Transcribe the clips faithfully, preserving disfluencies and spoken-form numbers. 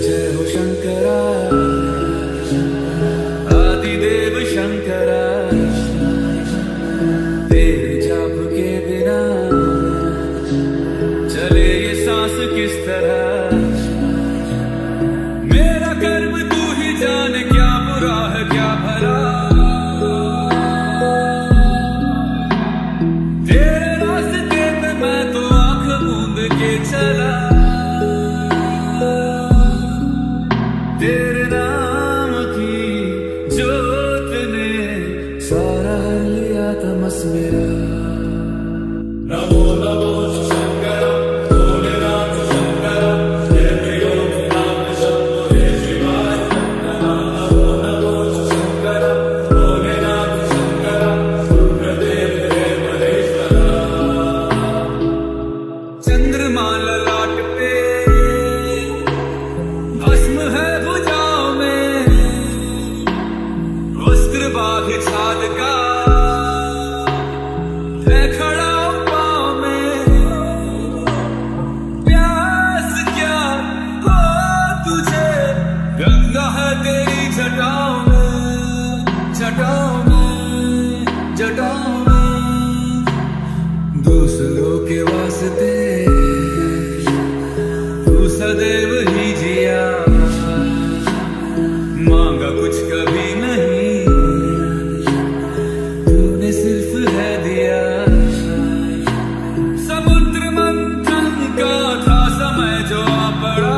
जय हो शंकरा, आदिदेव शंकरा। तेरे जाप के बिना चले ये सांस किस तरह। मेरा कर्म तू ही जाने, क्या बुरा है क्या भला। तेरे रास्ते पे मैं तो आंख मूंद के चला। तेरे नाम की जोत ने सारा लिया तमस मेरा। नमो नमो शंकरा, भोलेनाथ शंकरा, जय त्रिलोकनाथ शंभो हे शिवाय। नमो नमो शंकरा, भोलेनाथ शंकरा, रुद्रदेव हे महेश्वरा। चंद्रमा ललाट पे भस्म है भुजाओं में, वस्त्र बाघ छाद का है खड़ा पाँव में। प्यास क्या हो तुझे, गंगा है तेरी जटाओं में, जटाओं में, जटाओं में। दूसरों के वास्ते तू सदैव ही जिया, मांगा कुछ कभी नहीं, तूने सिर्फ है दिया। समुद्र मंथन का था समय जो आ पड़ा,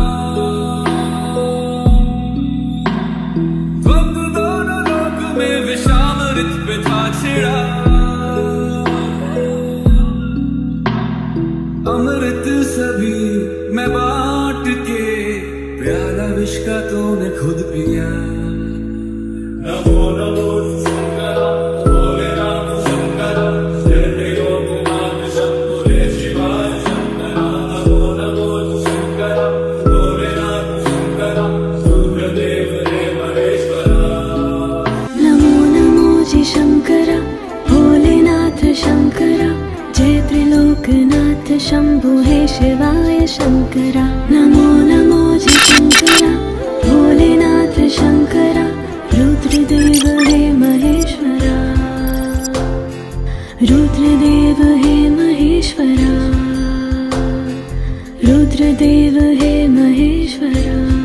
द्वंद्व दोनों लोक में विषामृत पे था छिड़ा। अमृत सभी मैं बांट के, प्याला विष का तूने खुद पिया। नमो नमो शंकरा, भोलेनाथ शंकरा, जय त्रिलोकनाथ शंभो हे शिवाय। शंकरा नमो नमो शंकरा, भोलेनाथ शंकरा, रुद्रदेव हे महेश्वरा। नमो नमो जी शंकरा, भोलेनाथ शंकरा, जय त्रिलोकनाथ शंभो हे शिवाय। शंकरा नमो नमो जी शंकरा, भोलेनाथ शंकरा, रुद्रदेव हे महेश्वरा, रुद्रदेव हे महेश्वरा, रुद्रदेव हे महेश्वरा।